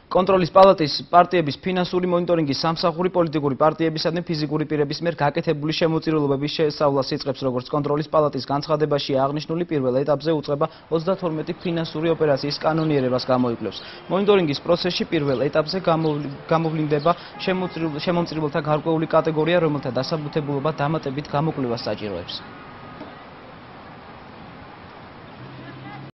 კონტროლის პალატის პარტიების ფინანსური მონიტორინგი სამსახური პოლიტიკური პარტიებისადმი ფიზიკური პირების მიერ გაკეთებული შემოწირულობების შესწავლას იწყებს, როგორც კონტროლის პალატის განცხადებაშია აღნიშნული, პირველ ეტაპზე უწყება 32 ფინანსური ოპერაციის კანონიერებას გამოიკვლევს. მონიტორინგის პროცესში პირველ ეტაპზე გამოვლინდება შემომწირულთა გარკვეული კატეგორია, რომელთა დასაბუთებულობა დამატებით გამოკვლევას საჭიროებს.